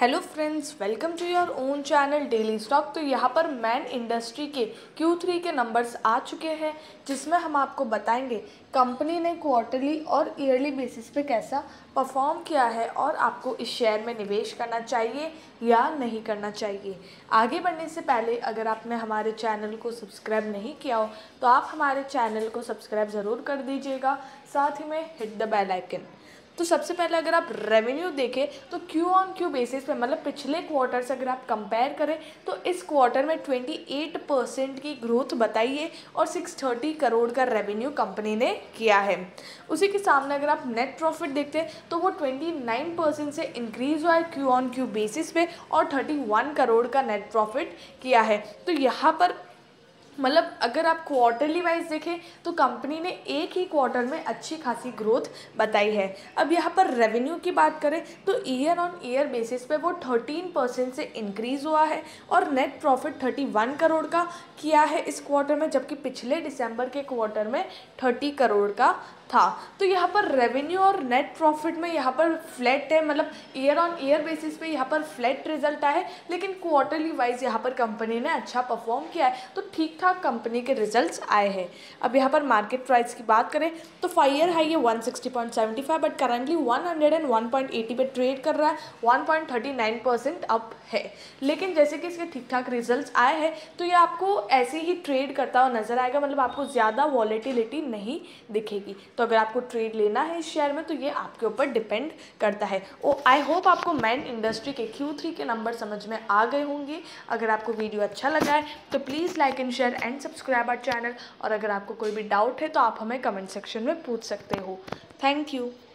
Hello friends, welcome to your own channel daily stock. तो यहाँ पर मैन इंडस्ट्री के Q3 के नंबर्स आ चुके हैं, जिसमें हम आपको बताएंगे कंपनी ने क्वार्टरली और ईयरली बेसिस पे कैसा परफॉर्म किया है और आपको इस शेयर में निवेश करना चाहिए या नहीं करना चाहिए। आगे बढ़ने से पहले अगर आपने हमारे चैनल को सब्सक्राइब नहीं किया हो तो आप हमारे चैनल को सब्सक्राइब ज़रूर कर दीजिएगा, साथ ही में हिट द बेल आइकन। तो सबसे पहले अगर आप रेवेन्यू देखें तो क्यू ऑन क्यू बेसिस पे, मतलब पिछले क्वार्टर से अगर आप कंपेयर करें तो इस क्वार्टर में 28% की ग्रोथ बताई है और 630 करोड़ का रेवेन्यू कंपनी ने किया है। उसी के सामने अगर आप नेट प्रॉफिट देखते हैं तो वो 29% से इंक्रीज हुआ है क्यू ऑन क्यू बेसिस पे और 31 करोड़ का नेट प्रॉफिट किया है। तो यहाँ पर मतलब अगर आप क्वार्टरली वाइज देखें तो कंपनी ने एक ही क्वार्टर में अच्छी खासी ग्रोथ बताई है। अब यहाँ पर रेवेन्यू की बात करें तो ईयर ऑन ईयर बेसिस पे वो 13% से इंक्रीज़ हुआ है और नेट प्रॉफिट 31 करोड़ का किया है इस क्वार्टर में, जबकि पिछले दिसंबर के क्वार्टर में 30 करोड़ का था। तो यहाँ पर रेवेन्यू और नेट प्रॉफिट में यहाँ पर फ्लैट है, मतलब ईयर ऑन ईयर बेसिस पे यहाँ पर फ्लैट रिजल्ट आया है, लेकिन क्वार्टरली वाइज यहाँ पर कंपनी ने अच्छा परफॉर्म किया है, तो ठीक ठाक कंपनी के रिजल्ट्स आए हैं। अब यहाँ पर मार्केट प्राइस की बात करें तो 5 ईयर हाई है 160.75, बट करंटली 101.80 पे ट्रेड कर रहा है, 1.39% अप है। लेकिन जैसे कि इसके ठीक ठाक रिजल्ट्स आए हैं तो ये आपको ऐसे ही ट्रेड करता हुआ नजर आएगा, मतलब आपको ज़्यादा वॉलेटिलिटी नहीं दिखेगी। तो अगर आपको ट्रेड लेना है इस शेयर में तो ये आपके ऊपर डिपेंड करता है। आई होप आपको मैन इंडस्ट्री के Q3 के नंबर समझ में आ गए होंगे। अगर आपको वीडियो अच्छा लगा है तो please like and share and subscribe our channel, और अगर आपको कोई भी डाउट है तो आप हमें कमेंट सेक्शन में पूछ सकते हो। Thank you.